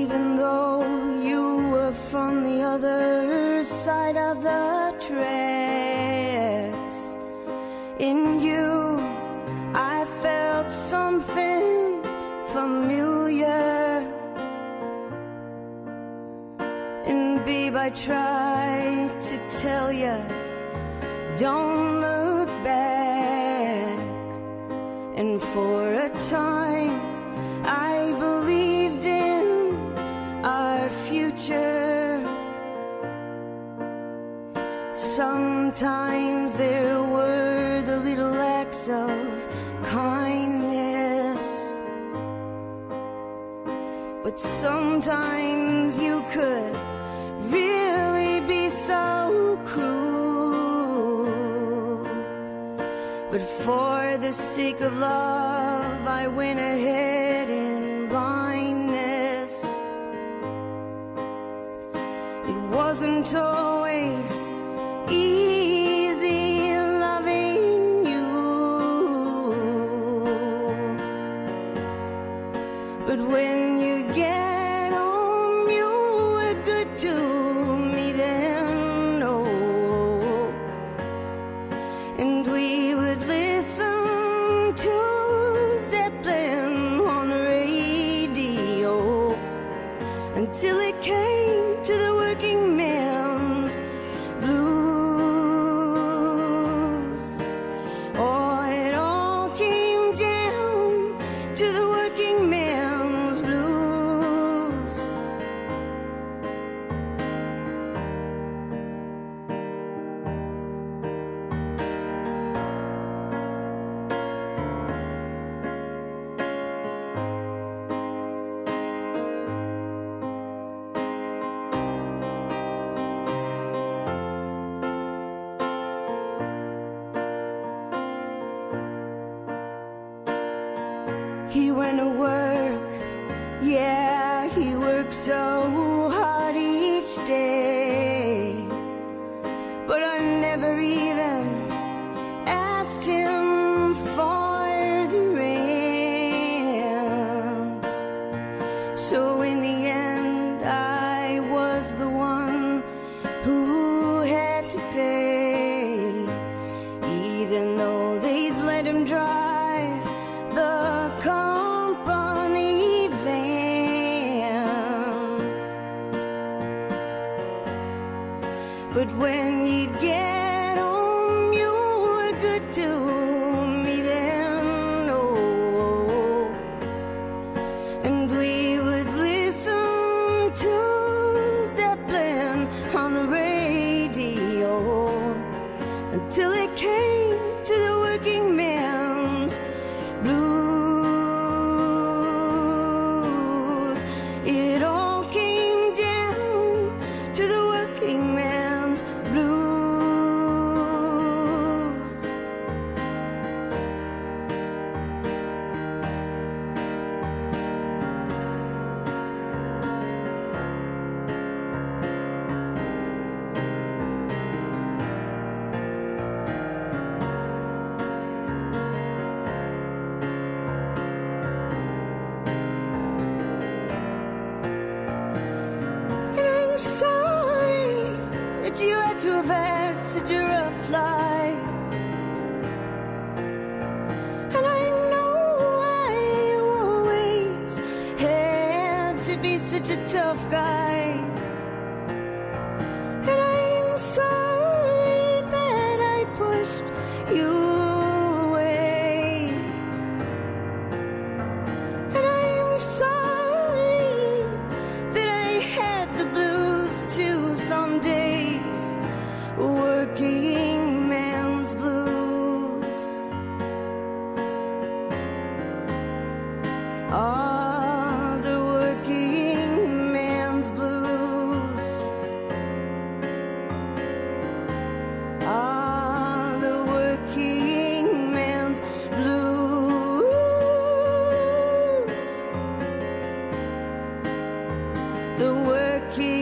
Even though you were from the other side of the tracks, in you I felt something familiar. And babe, I tried to tell you, don't look back. And for a time I believed in our future. Sometimes there were the little acts of kindness, but sometimes you could really be so cruel. But for the sake of love, I went ahead in blindness. It wasn't always easy loving you, but when you get home, you were good to me then, oh. And we would listen to Zeppelin on the radio until it came to the working man's blues. Oh, it all came down to the working man's blues. He went to work, yeah, he worked so hard each day, but I never even asked him for the rent. So in the end, I was the one who had to pay, even though they'd let him drive the company van. But when you get home, you were good to me then, oh. And we would listen to Zeppelin on the radio until it came to the working man's blues. It all came down to the working man's blues. You had to have had such a rough life, and I know I always had to be such a tough guy. And I'm sorry that I pushed you away, and I'm sorry that I had the blues too some days. Working man's blues. Ah, the working man's blues. Ah, the working man's blues. The working